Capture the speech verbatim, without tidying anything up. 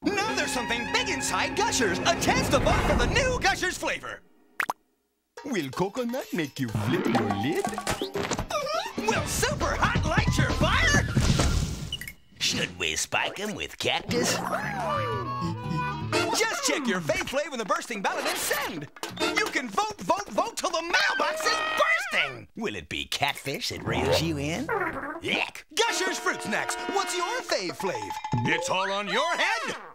Now there's something big inside Gushers. A chance to vote for the new Gushers flavor. Will coconut make you flip your lid? Will super hot light your fire? Should we spike him with cactus? Just check your Fave Flave in the bursting ballot and send. You can vote, vote, vote till the mailbox is bursting. Will it be catfish that reels you in? Yuck! Gushers Fruit Snacks, what's your Fave Flave? It's all on your head.